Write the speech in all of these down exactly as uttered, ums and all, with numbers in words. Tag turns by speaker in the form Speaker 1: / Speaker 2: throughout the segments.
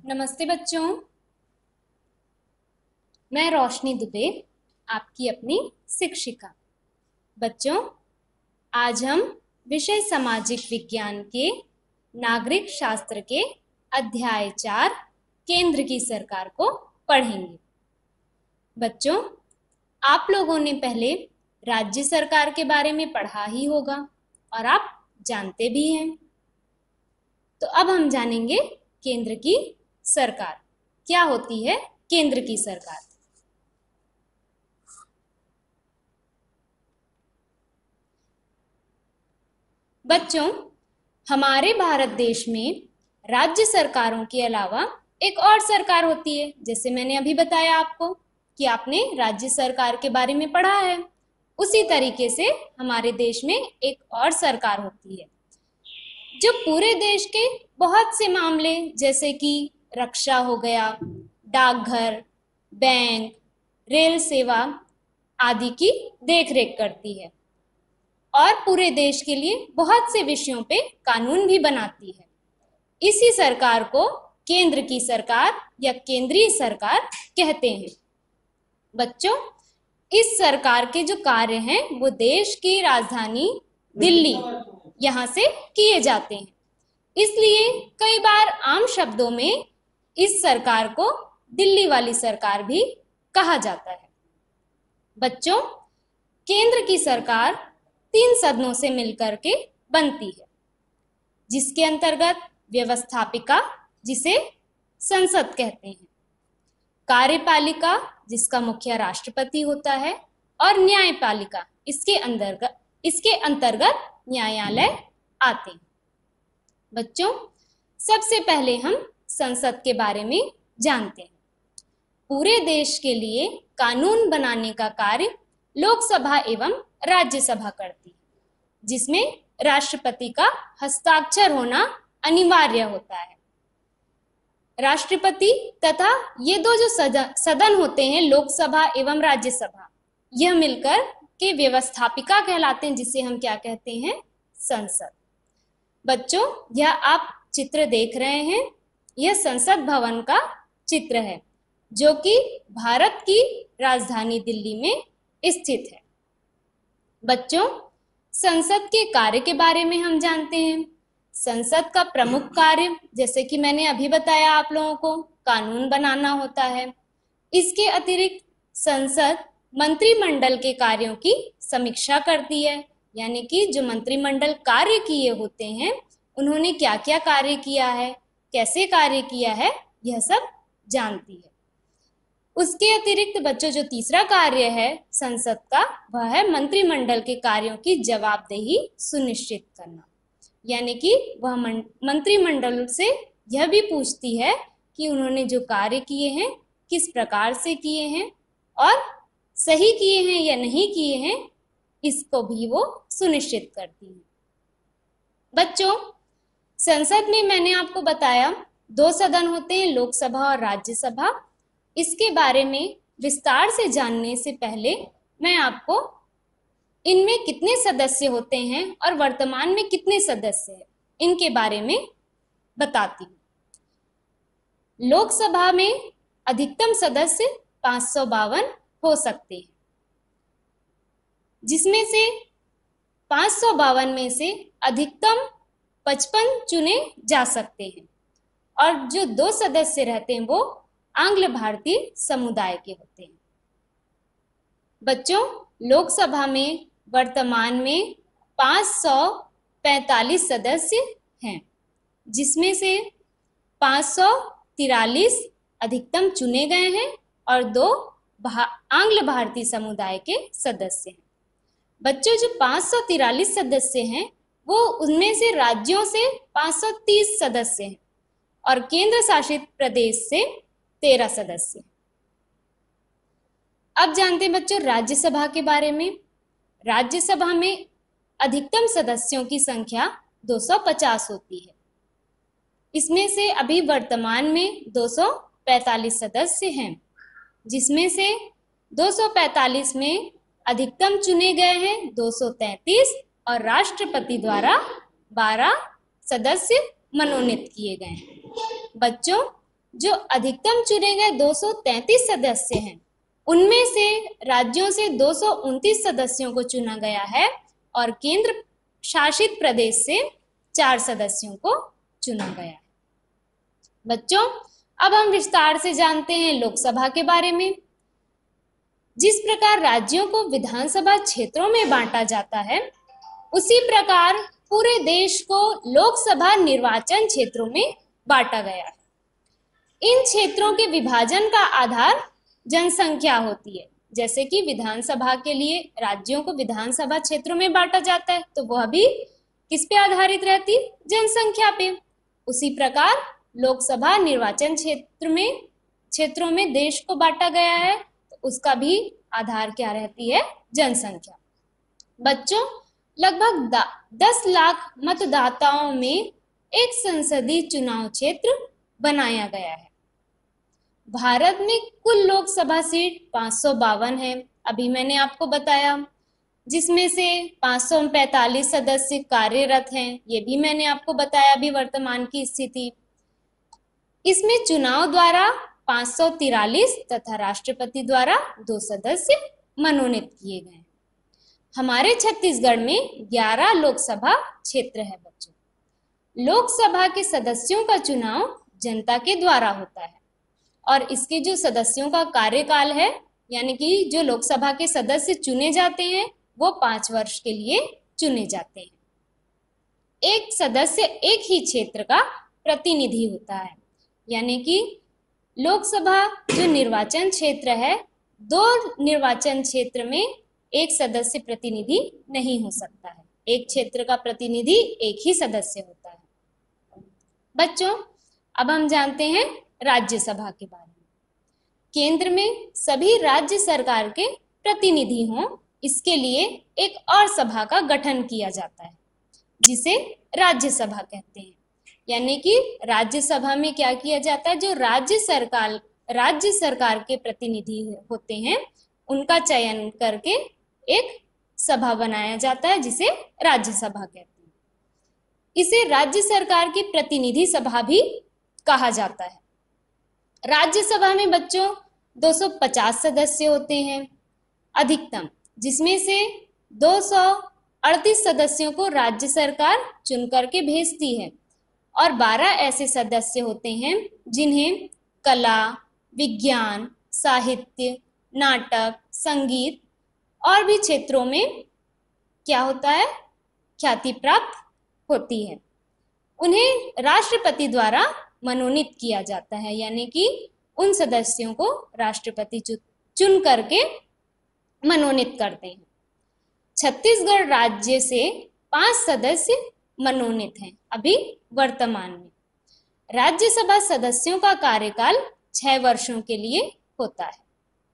Speaker 1: नमस्ते बच्चों, मैं रोशनी दुबे, आपकी अपनी शिक्षिका। बच्चों, आज हम विषय सामाजिक विज्ञान के नागरिक शास्त्र के अध्याय चार केंद्र की सरकार को पढ़ेंगे। बच्चों, आप लोगों ने पहले राज्य सरकार के बारे में पढ़ा ही होगा और आप जानते भी हैं। तो अब हम जानेंगे केंद्र की सरकार क्या होती है। केंद्र की सरकार बच्चों, हमारे भारत देश में राज्य सरकारों के अलावा एक और सरकार होती है। जैसे मैंने अभी बताया आपको कि आपने राज्य सरकार के बारे में पढ़ा है, उसी तरीके से हमारे देश में एक और सरकार होती है जो पूरे देश के बहुत से मामले जैसे कि रक्षा हो गया, डाकघर, बैंक, रेल सेवा आदि की देखरेख करती है और पूरे देश के लिए बहुत से विषयों पे कानून भी बनाती है। इसी सरकार को केंद्र की सरकार या केंद्रीय सरकार कहते हैं। बच्चों, इस सरकार के जो कार्य हैं वो देश की राजधानी दिल्ली यहाँ से किए जाते हैं। इसलिए कई बार आम शब्दों में इस सरकार को दिल्ली वाली सरकार भी कहा जाता है। बच्चों, केंद्र की सरकार तीन सदनों से मिलकर के बनती है, जिसके अंतर्गत व्यवस्थापिका, जिसे संसद कहते हैं, कार्यपालिका, जिसका मुखिया राष्ट्रपति होता है, और न्यायपालिका, इसके अंतर्गत इसके अंतर्गत न्यायालय आते हैं। बच्चों, सबसे पहले हम संसद के बारे में जानते हैं। पूरे देश के लिए कानून बनाने का कार्य लोकसभा एवं राज्यसभा करती है, जिसमें राष्ट्रपति का हस्ताक्षर होना अनिवार्य होता है। राष्ट्रपति तथा ये दो जो सदन होते हैं, लोकसभा एवं राज्यसभा, यह मिलकर के व्यवस्थापिका कहलाते हैं, जिसे हम क्या कहते हैं, संसद। बच्चों, यह आप चित्र देख रहे हैं, यह संसद भवन का चित्र है जो कि भारत की राजधानी दिल्ली में स्थित है। बच्चों, संसद के कार्य के बारे में हम जानते हैं। संसद का प्रमुख कार्य, जैसे कि मैंने अभी बताया आप लोगों को, कानून बनाना होता है। इसके अतिरिक्त संसद मंत्रिमंडल के कार्यों की समीक्षा करती है, यानी कि जो मंत्रिमंडल कार्य किए होते हैं उन्होंने क्या क्या कार्य किया है, कैसे कार्य किया है, यह सब जानती है। उसके अतिरिक्त बच्चों, जो तीसरा कार्य है संसद का, वह है मंत्रिमंडल के कार्यों की जवाबदेही सुनिश्चित करना, यानी कि वह मंत्रिमंडल से यह भी पूछती है कि उन्होंने जो कार्य किए हैं किस प्रकार से किए हैं और सही किए हैं या नहीं किए हैं, इसको भी वो सुनिश्चित करती है। बच्चों, संसद में मैंने आपको बताया दो सदन होते हैं, लोकसभा और राज्यसभा। इसके बारे में विस्तार से जानने से पहले मैं आपको इनमें कितने सदस्य होते हैं और वर्तमान में कितने सदस्य हैं, इनके बारे में बताती हूँ। लोकसभा में अधिकतम सदस्य पाँच सौ बावन हो सकते हैं, जिसमें से पाँच सौ बावन में से अधिकतम पचपन चुने जा सकते हैं और जो दो सदस्य रहते हैं वो आंग्ल भारतीय समुदाय के होते हैं। बच्चों, लोकसभा में वर्तमान में पाँच सौ पैंतालीस सदस्य हैं, जिसमें से पाँच सौ तिरालीस अधिकतम चुने गए हैं और दो भा, आंग्ल भारतीय समुदाय के सदस्य हैं। बच्चों, जो पाँच सौ तिरालीस सदस्य हैं वो उनमें से राज्यों से पाँच सौ तीस सदस्य हैं और केंद्र शासित प्रदेश से तेरह सदस्य। अब जानते हैं बच्चों राज्यसभा के बारे में। राज्यसभा में अधिकतम सदस्यों की संख्या दो सौ पचास होती है। इसमें से अभी वर्तमान में दो सौ पैंतालीस सदस्य हैं, जिसमें से दो सौ पैंतालीस में अधिकतम चुने गए हैं दो सौ तैंतीस और राष्ट्रपति द्वारा बारह सदस्य मनोनीत किए गए हैं। बच्चों, जो अधिकतम चुने गए दो सौ तैंतीस सदस्य हैं, उनमें से राज्यों से दो सौ उनतीस सदस्यों को चुना गया है और केंद्र शासित प्रदेश से चार सदस्यों को चुना गया है। बच्चों, अब हम विस्तार से जानते हैं लोकसभा के बारे में। जिस प्रकार राज्यों को विधानसभा क्षेत्रों में बांटा जाता है, उसी प्रकार पूरे देश को लोकसभा निर्वाचन क्षेत्रों में बांटा गया है। इन क्षेत्रों के विभाजन का आधार जनसंख्या होती है। जैसे कि विधानसभा के लिए राज्यों को विधानसभा क्षेत्रों में बांटा जाता है, तो वह भी किस पे आधारित रहती? जनसंख्या पे। उसी प्रकार लोकसभा निर्वाचन क्षेत्र में क्षेत्रों में देश को बांटा गया है, तो उसका भी आधार क्या रहती है? जनसंख्या। बच्चों, लगभग दस लाख मतदाताओं में एक संसदीय चुनाव क्षेत्र बनाया गया है। भारत में कुल लोकसभा सीट पाँच सौ बावन है, अभी मैंने आपको बताया, जिसमें से पाँच सौ पैंतालीस सदस्य कार्यरत हैं, ये भी मैंने आपको बताया अभी वर्तमान की स्थिति। इसमें चुनाव द्वारा पाँच सौ तिरालीस तथा राष्ट्रपति द्वारा दो सदस्य मनोनीत किए गए। हमारे छत्तीसगढ़ में ग्यारह लोकसभा क्षेत्र है बच्चों। लोकसभा के सदस्यों का चुनाव जनता के द्वारा होता है और इसके जो सदस्यों का कार्यकाल है, यानी कि जो लोकसभा के सदस्य चुने जाते हैं, वो पांच वर्ष के लिए चुने जाते हैं। एक सदस्य एक ही क्षेत्र का प्रतिनिधि होता है, यानी कि लोकसभा जो निर्वाचन क्षेत्र है, दो निर्वाचन क्षेत्र में एक सदस्य प्रतिनिधि नहीं हो सकता है। एक क्षेत्र का प्रतिनिधि एक ही सदस्य होता है। बच्चों, अब हम जानते हैं राज्यसभा के बारे में। केंद्र में सभी राज्य सरकार के प्रतिनिधि हों, इसके लिए एक और सभा का गठन किया जाता है, जिसे राज्यसभा कहते हैं। यानी कि राज्यसभा में क्या किया जाता है? जो राज्य सरकार राज्य सरकार के प्रतिनिधि होते हैं, उनका चयन करके एक सभा बनाया जाता है, जिसे राज्यसभा कहते हैं। इसे राज्य सरकार की प्रतिनिधि सभा भी कहा जाता है। राज्यसभा में बच्चों दो सौ पचास सदस्य होते हैं अधिकतम, जिसमें से दो सौ अड़तीस सदस्यों को राज्य सरकार चुन करके भेजती है और बारह ऐसे सदस्य होते हैं जिन्हें कला, विज्ञान, साहित्य, नाटक, संगीत और भी क्षेत्रों में क्या होता है? ख्याति प्राप्त होती है। उन्हें राष्ट्रपति द्वारा मनोनीत किया जाता है, यानी कि उन सदस्यों को राष्ट्रपति चुन करके मनोनीत करते हैं। छत्तीसगढ़ राज्य से पांच सदस्य मनोनीत हैं अभी वर्तमान में। राज्यसभा सदस्यों का कार्यकाल छह वर्षों के लिए होता है।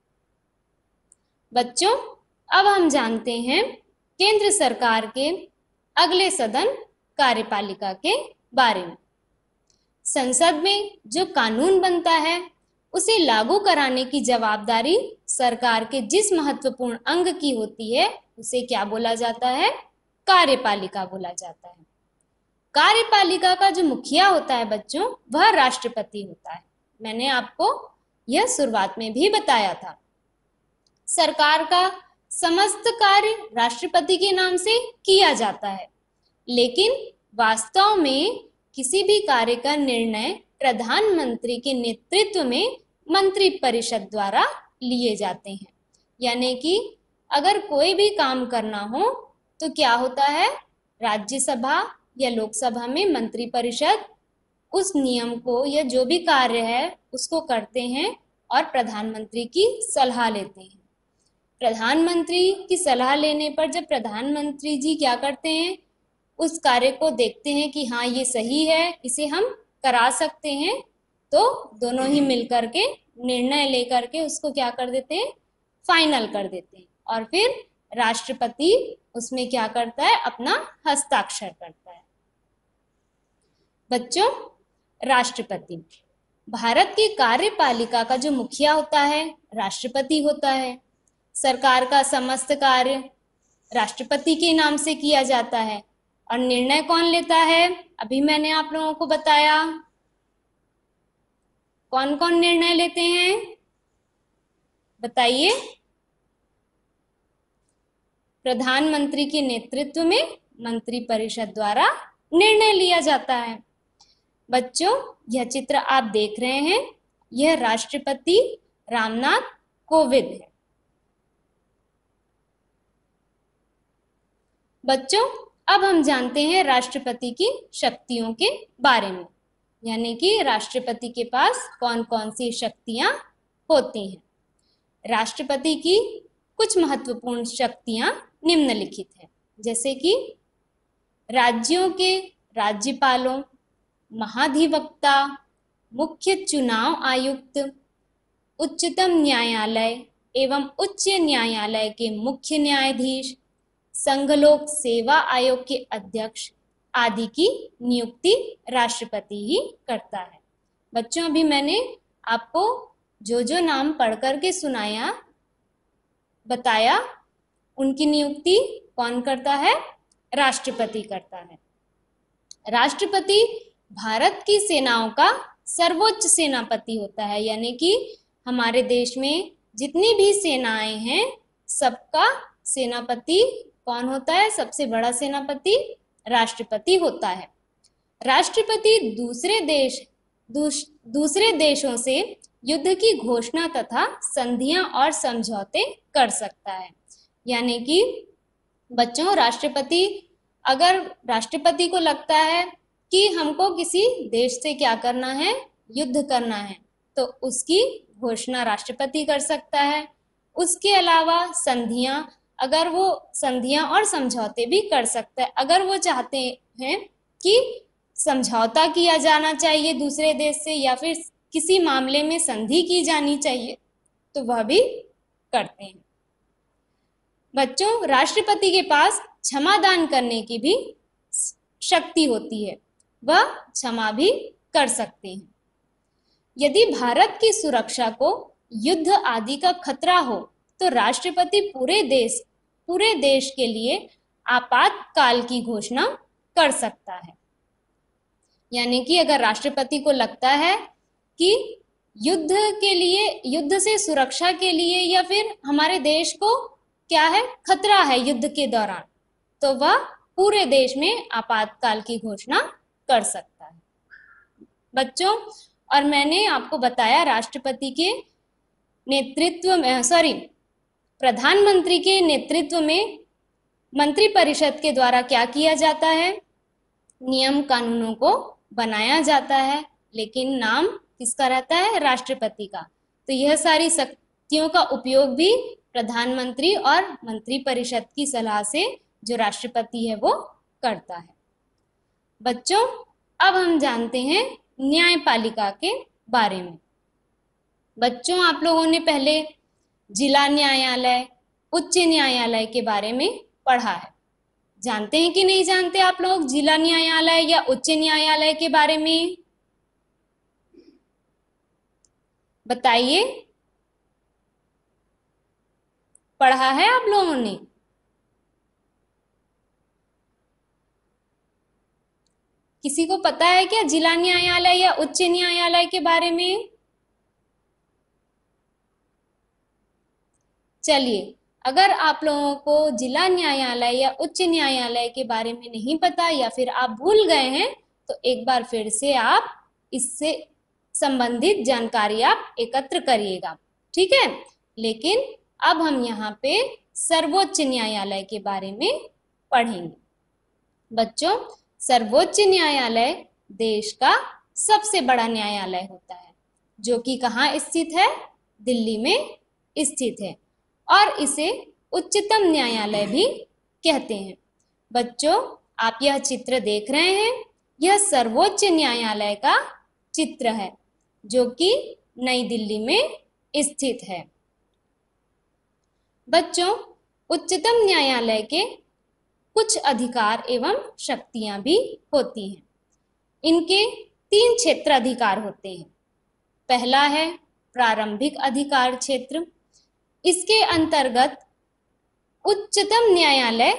Speaker 1: बच्चों, अब हम जानते हैं केंद्र सरकार के अगले सदन कार्यपालिका के बारे में। संसद में जो कानून बनता है, उसे लागू कराने की जवाबदारी सरकार के जिस महत्वपूर्ण अंग की होती है, उसे क्या बोला जाता है? कार्यपालिका बोला जाता है। कार्यपालिका का जो मुखिया होता है बच्चों, वह राष्ट्रपति होता है। मैंने आपको यह शुरुआत में भी बताया था। सरकार का समस्त कार्य राष्ट्रपति के नाम से किया जाता है, लेकिन वास्तव में किसी भी कार्य का निर्णय प्रधानमंत्री के नेतृत्व में मंत्रिपरिषद द्वारा लिए जाते हैं। यानी कि अगर कोई भी काम करना हो तो क्या होता है? राज्यसभा या लोकसभा में मंत्रिपरिषद उस नियम को या जो भी कार्य है उसको करते हैं और प्रधानमंत्री की सलाह लेते हैं। प्रधानमंत्री की सलाह लेने पर जब प्रधानमंत्री जी क्या करते हैं, उस कार्य को देखते हैं कि हाँ ये सही है, इसे हम करा सकते हैं, तो दोनों ही मिलकर के निर्णय लेकर के उसको क्या कर देते हैं? फाइनल कर देते हैं और फिर राष्ट्रपति उसमें क्या करता है? अपना हस्ताक्षर करता है। बच्चों, राष्ट्रपति भारत की कार्यपालिका का जो मुखिया होता है राष्ट्रपति होता है। सरकार का समस्त कार्य राष्ट्रपति के नाम से किया जाता है और निर्णय कौन लेता है? अभी मैंने आप लोगों को बताया, कौन कौन निर्णय लेते हैं, बताइए। प्रधानमंत्री के नेतृत्व में मंत्रिपरिषद द्वारा निर्णय लिया जाता है। बच्चों, यह चित्र आप देख रहे हैं, यह राष्ट्रपति रामनाथ कोविंद है। बच्चों, अब हम जानते हैं राष्ट्रपति की शक्तियों के बारे में, यानी कि राष्ट्रपति के पास कौन कौन सी शक्तियां होती हैं। राष्ट्रपति की कुछ महत्वपूर्ण शक्तियां निम्नलिखित हैं, जैसे कि राज्यों के राज्यपालों, महाधिवक्ता, मुख्य चुनाव आयुक्त, उच्चतम न्यायालय एवं उच्च न्यायालय के मुख्य न्यायाधीश, संघ लोक सेवा आयोग के अध्यक्ष आदि की नियुक्ति राष्ट्रपति ही करता है। बच्चों, अभी मैंने आपको जो जो नाम पढ़ करके सुनाया बताया, उनकी नियुक्ति कौन करता है, राष्ट्रपति करता है। राष्ट्रपति भारत की सेनाओं का सर्वोच्च सेनापति होता है, यानी कि हमारे देश में जितनी भी सेनाएं हैं सबका सेनापति कौन होता है, सबसे बड़ा सेनापति राष्ट्रपति होता है। राष्ट्रपति दूसरे देश दूस, दूसरे देशों से युद्ध की घोषणा तथा संधियां और समझौते कर सकता है, यानी कि बच्चों, राष्ट्रपति अगर राष्ट्रपति को लगता है कि हमको किसी देश से क्या करना है, युद्ध करना है, तो उसकी घोषणा राष्ट्रपति कर सकता है। उसके अलावा संधियां, अगर वो संधियां और समझौते भी कर सकता है। अगर वो चाहते हैं कि समझौता किया जाना चाहिए दूसरे देश से या फिर किसी मामले में संधि की जानी चाहिए, तो वह भी करते हैं। बच्चों, राष्ट्रपति के पास क्षमादान करने की भी शक्ति होती है, वह क्षमा भी कर सकते हैं। यदि भारत की सुरक्षा को युद्ध आदि का खतरा हो तो राष्ट्रपति पूरे देश पूरे देश के लिए आपातकाल की घोषणा कर सकता है, यानी कि अगर राष्ट्रपति को लगता है कि युद्ध के लिए, युद्ध से सुरक्षा के लिए या फिर हमारे देश को क्या है, खतरा है युद्ध के दौरान, तो वह पूरे देश में आपातकाल की घोषणा कर सकता है। बच्चों, और मैंने आपको बताया राष्ट्रपति के नेतृत्व में सॉरी प्रधानमंत्री के नेतृत्व में मंत्रिपरिषद के द्वारा क्या किया जाता है, नियम कानूनों को बनाया जाता है, लेकिन नाम किसका रहता है, राष्ट्रपति का। तो यह सारी शक्तियों का उपयोग भी प्रधानमंत्री और मंत्रिपरिषद की सलाह से जो राष्ट्रपति है वो करता है। बच्चों, अब हम जानते हैं न्यायपालिका के बारे में। बच्चों, आप लोगों ने पहले जिला न्यायालय, उच्च न्यायालय के बारे में पढ़ा है। जानते हैं कि नहीं जानते आप लोग जिला न्यायालय या उच्च न्यायालय के बारे में, बताइए। पढ़ा है आप लोगों ने? किसी को पता है क्या जिला न्यायालय या उच्च न्यायालय के बारे में? चलिए, अगर आप लोगों को जिला न्यायालय या उच्च न्यायालय के बारे में नहीं पता या फिर आप भूल गए हैं, तो एक बार फिर से आप इससे संबंधित जानकारी आप एकत्र करिएगा, ठीक है। लेकिन अब हम यहाँ पे सर्वोच्च न्यायालय के बारे में पढ़ेंगे। बच्चों, सर्वोच्च न्यायालय देश का सबसे बड़ा न्यायालय होता है, जो कि कहाँ स्थित है, दिल्ली में स्थित है, और इसे उच्चतम न्यायालय भी कहते हैं। बच्चों, आप यह चित्र देख रहे हैं, यह सर्वोच्च न्यायालय का चित्र है, जो कि नई दिल्ली में स्थित है। बच्चों, उच्चतम न्यायालय के कुछ अधिकार एवं शक्तियां भी होती हैं। इनके तीन क्षेत्र अधिकार होते हैं। पहला है प्रारंभिक अधिकार क्षेत्र। इसके अंतर्गत उच्चतम न्यायालय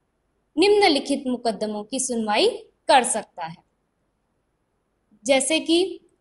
Speaker 1: निम्नलिखित मुकदमों की सुनवाई कर सकता है, जैसे कि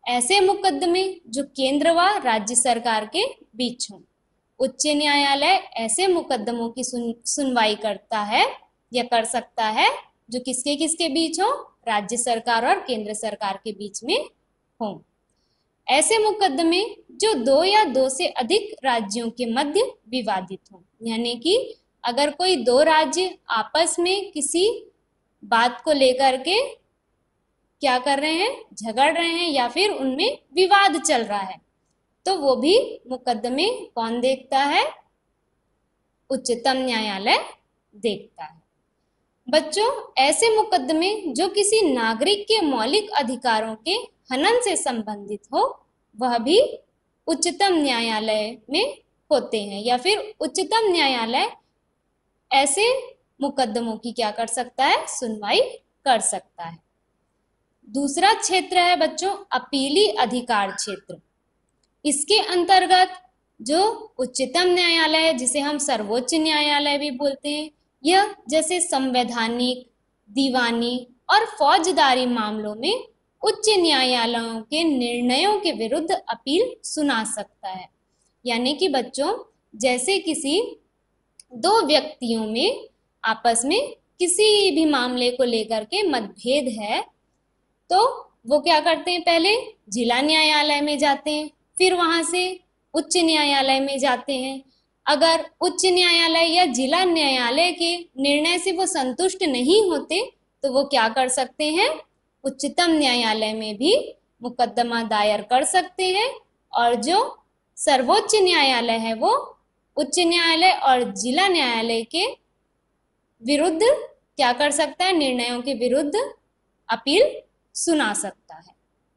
Speaker 1: ऐसे मुकदमे जो केंद्र व राज्य सरकार के बीच हों। उच्च न्यायालय ऐसे मुकदमों की सुन, सुनवाई करता है या कर सकता है जो किसके किसके बीच हो, राज्य सरकार और केंद्र सरकार के बीच में हो। ऐसे मुकदमे जो दो या दो से अधिक राज्यों के मध्य विवादित हो, यानी कि अगर कोई दो राज्य आपस में किसी बात को लेकर के क्या कर रहे हैं, झगड़ रहे हैं या फिर उनमें विवाद चल रहा है, तो वो भी मुकदमे कौन देखता है, उच्चतम न्यायालय देखता है। बच्चों, ऐसे मुकदमे जो किसी नागरिक के मौलिक अधिकारों के हनन से संबंधित हो, वह भी उच्चतम न्यायालय में होते हैं, या फिर उच्चतम न्यायालय ऐसे मुकदमों की क्या कर सकता है, सुनवाई कर सकता है। दूसरा क्षेत्र है बच्चों अपीली अधिकार क्षेत्र। इसके अंतर्गत जो उच्चतम न्यायालय है, जिसे हम सर्वोच्च न्यायालय भी बोलते हैं, यह जैसे संवैधानिक, दीवानी और फौजदारी मामलों में उच्च न्यायालयों के निर्णयों के विरुद्ध अपील सुना सकता है। यानी कि बच्चों, जैसे किसी दो व्यक्तियों में आपस में किसी भी मामले को लेकर के मतभेद है, तो वो क्या करते हैं, पहले जिला न्यायालय में जाते हैं, फिर वहां से उच्च न्यायालय में जाते हैं। अगर उच्च न्यायालय या जिला न्यायालय के निर्णय से वो संतुष्ट नहीं होते, तो वो क्या कर सकते हैं, उच्चतम न्यायालय में भी मुकदमा दायर कर सकते हैं। और जो सर्वोच्च न्यायालय है, वो उच्च न्यायालय और जिला न्यायालय के विरुद्ध क्या कर सकता है, निर्णयों के विरुद्ध अपील सुना सकता है।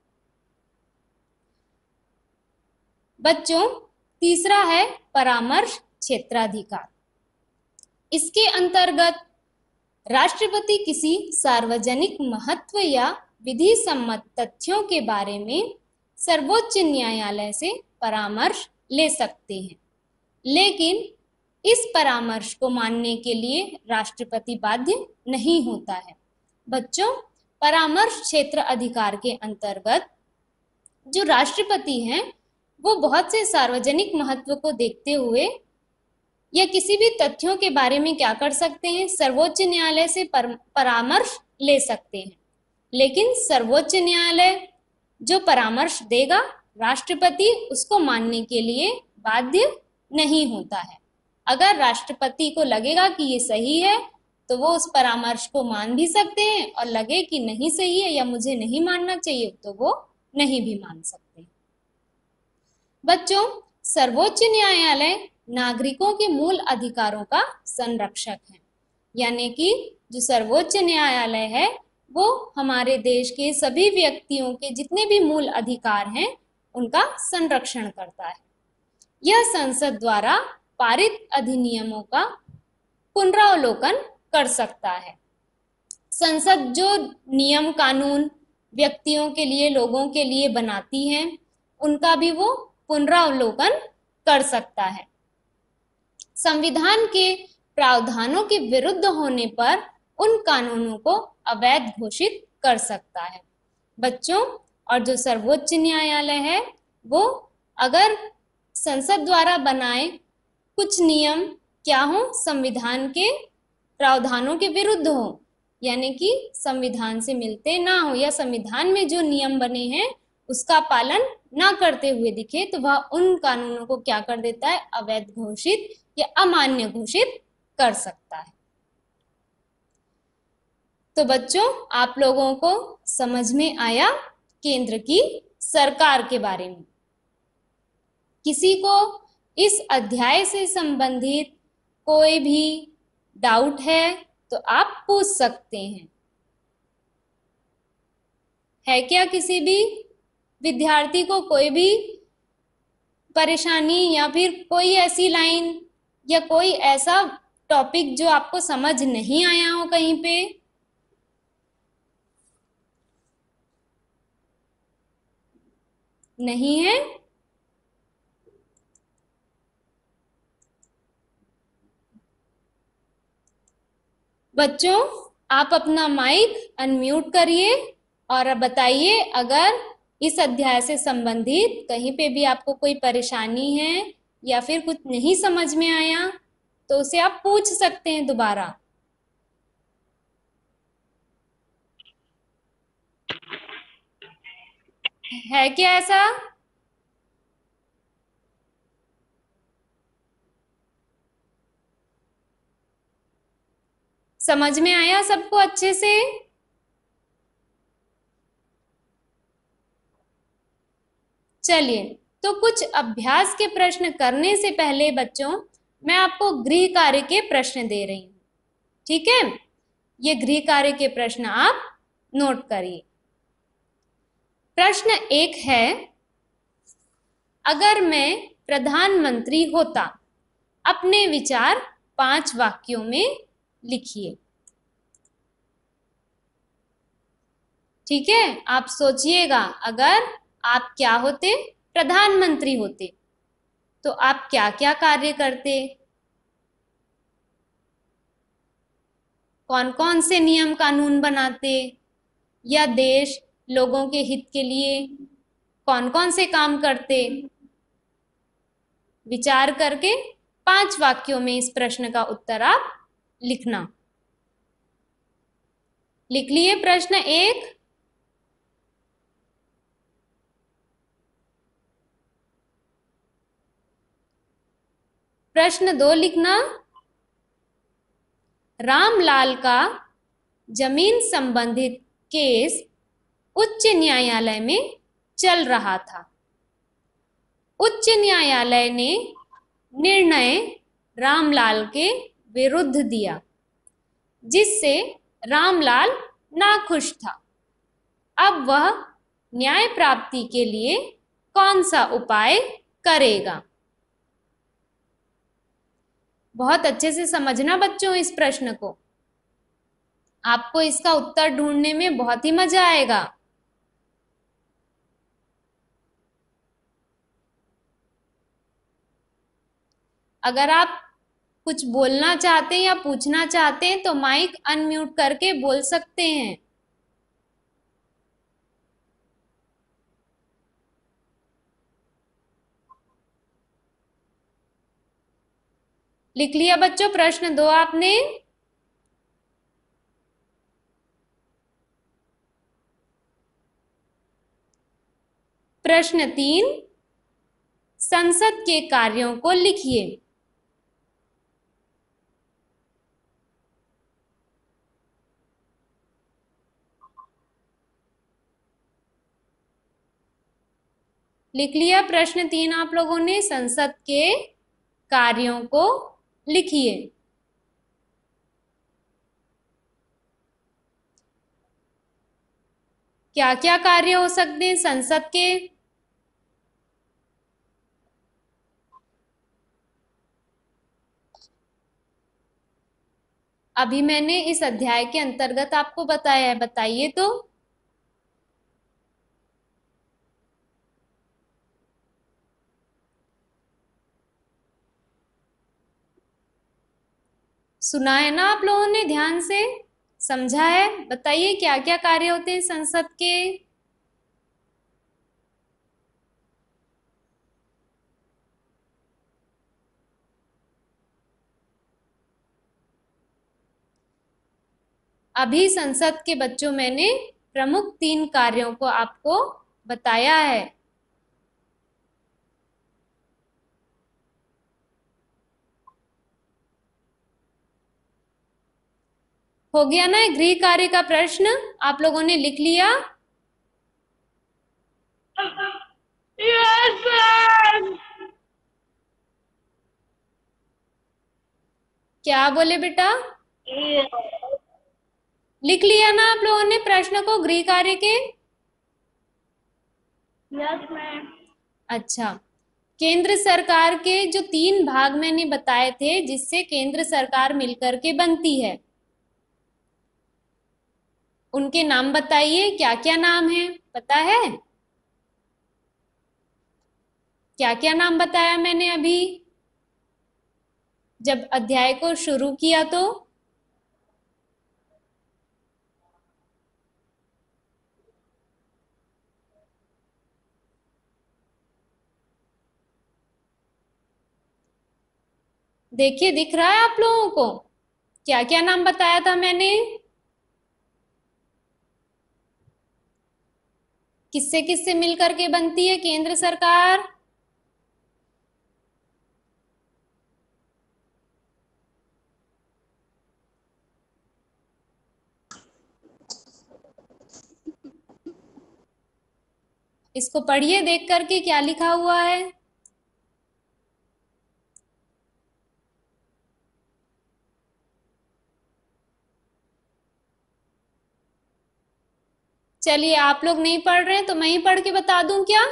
Speaker 1: बच्चों, तीसरा है परामर्श क्षेत्राधिकार। इसके अंतर्गत राष्ट्रपति किसी सार्वजनिक महत्व या विधि सम्मत तथ्यों के बारे में सर्वोच्च न्यायालय से परामर्श ले सकते हैं, लेकिन इस परामर्श को मानने के लिए राष्ट्रपति बाध्य नहीं होता है। बच्चों, परामर्श क्षेत्र अधिकार के अंतर्गत जो राष्ट्रपति हैं, वो बहुत से सार्वजनिक महत्व को देखते हुए या किसी भी तथ्यों के बारे में क्या कर सकते हैं, सर्वोच्च न्यायालय से पर, परामर्श ले सकते हैं। लेकिन सर्वोच्च न्यायालय जो परामर्श देगा, राष्ट्रपति उसको मानने के लिए बाध्य नहीं होता है। अगर राष्ट्रपति को लगेगा कि ये सही है, तो वो उस परामर्श को मान भी सकते हैं, और लगे कि नहीं सही है या मुझे नहीं मानना चाहिए, तो वो नहीं भी मान सकते। बच्चों, सर्वोच्च न्यायालय नागरिकों के मूल अधिकारों का संरक्षक है। यानी कि जो सर्वोच्च न्यायालय है, वो हमारे देश के सभी व्यक्तियों के जितने भी मूल अधिकार हैं, उनका संरक्षण करता है। यह संसद द्वारा पारित अधिनियमों का पुनरावलोकन कर सकता है। संसद जो नियम कानून व्यक्तियों के लिए, लोगों के लिए बनाती है, उनका भी वो पुनरावलोकन कर सकता है। संविधान के प्रावधानों के विरुद्ध होने पर उन कानूनों को अवैध घोषित कर सकता है। बच्चों, और जो सर्वोच्च न्यायालय है, वो अगर संसद द्वारा बनाए कुछ नियम क्या हो, संविधान के प्रावधानों के विरुद्ध हो, यानी कि संविधान से मिलते ना हो, या संविधान में जो नियम बने हैं उसका पालन ना करते हुए दिखे, तो वह उन कानूनों को क्या कर देता है, अवैध घोषित या अमान्य घोषित कर सकता है। तो बच्चों, आप लोगों को समझ में आया केंद्र की सरकार के बारे में। किसी को इस अध्याय से संबंधित कोई भी डाउट है तो आप पूछ सकते हैं। है क्या किसी भी विद्यार्थी को कोई भी परेशानी, या फिर कोई ऐसी लाइन या कोई ऐसा टॉपिक जो आपको समझ नहीं आया हो कहीं पे? नहीं है? बच्चों, आप अपना माइक अनम्यूट करिए और बताइए अगर इस अध्याय से संबंधित कहीं पे भी आपको कोई परेशानी है या फिर कुछ नहीं समझ में आया तो उसे आप पूछ सकते हैं दोबारा। है क्या ऐसा? समझ में आया सबको अच्छे से? चलिए, तो कुछ अभ्यास के प्रश्न करने से पहले बच्चों मैं आपको गृह कार्य के प्रश्न दे रही हूं, ठीक है? ये गृह कार्य के प्रश्न आप नोट करिए। प्रश्न एक है, अगर मैं प्रधानमंत्री होता, अपने विचार पांच वाक्यों में लिखिए। ठीक है, आप सोचिएगा, अगर आप क्या होते? प्रधानमंत्री होते, तो आप क्या क्या कार्य करते? कौन कौन से नियम कानून बनाते? या देश लोगों के हित के लिए कौन कौन से काम करते? विचार करके पांच वाक्यों में इस प्रश्न का उत्तर आप लिखना। लिख लिए प्रश्न एक? प्रश्न दो लिखना, रामलाल का जमीन संबंधित केस उच्च न्यायालय में चल रहा था। उच्च न्यायालय ने निर्णय रामलाल के विरुद्ध दिया, जिससे रामलाल नाखुश था। अब वह न्याय प्राप्ति के लिए कौन सा उपाय करेगा? बहुत अच्छे से समझना बच्चों इस प्रश्न को, आपको इसका उत्तर ढूंढने में बहुत ही मजा आएगा। अगर आप कुछ बोलना चाहते हैं या पूछना चाहते हैं तो माइक अनम्यूट करके बोल सकते हैं। लिख लिया बच्चों प्रश्न दो आपने? प्रश्न तीन, संसद के कार्यों को लिखिए। लिख लिया प्रश्न तीन आप लोगों ने, संसद के कार्यों को लिखिए। क्या क्या कार्य हो सकते हैं संसद के? अभी मैंने इस अध्याय के अंतर्गत आपको बताया है, बताइए तो। सुना है ना आप लोगों ने? ध्यान से समझा है? बताइए क्या क्या कार्य होते हैं संसद के? अभी संसद के बच्चों मैंने प्रमुख तीन कार्यों को आपको बताया है। हो गया ना गृह कार्य का प्रश्न? आप लोगों ने लिख लिया?
Speaker 2: Yes, sir.
Speaker 1: क्या बोले बेटा?
Speaker 2: Yes,
Speaker 1: लिख लिया ना आप लोगों ने प्रश्न को गृह कार्य के?
Speaker 2: ma'am.
Speaker 1: अच्छा, केंद्र सरकार के जो तीन भाग मैंने बताए थे जिससे केंद्र सरकार मिलकर के बनती है, उनके नाम बताइए, क्या क्या नाम है? पता है क्या क्या नाम बताया मैंने अभी जब अध्याय को शुरू किया? तो देखिए, दिख रहा है आप लोगों को क्या क्या नाम बताया था मैंने? किससे किससे मिलकर के बनती है केंद्र सरकार? इसको पढ़िए देख करके क्या लिखा हुआ है। चलिए, आप लोग नहीं पढ़ रहे हैं तो मैं ही पढ़ के बता दूं क्या?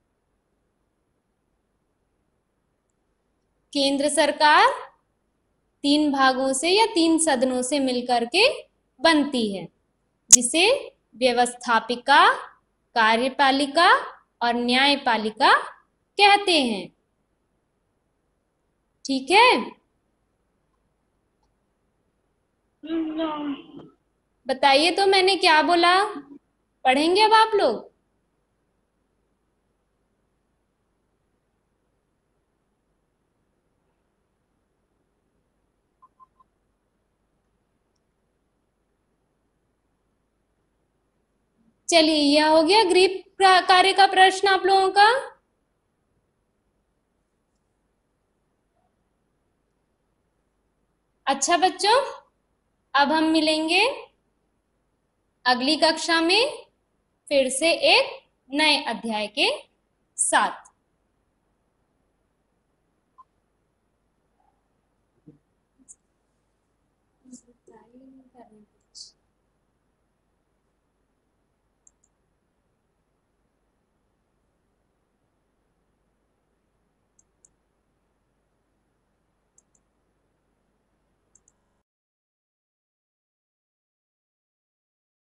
Speaker 1: केंद्र सरकार तीन भागों से या तीन सदनों से मिलकर के बनती है, जिसे व्यवस्थापिका, कार्यपालिका और न्यायपालिका कहते हैं। ठीक है, बताइए तो मैंने क्या बोला? पढ़ेंगे अब आप लोग? चलिए, यह हो गया गृह कार्य का प्रश्न आप लोगों का। अच्छा बच्चों, अब हम मिलेंगे अगली कक्षा में फिर से एक नए अध्याय के साथ।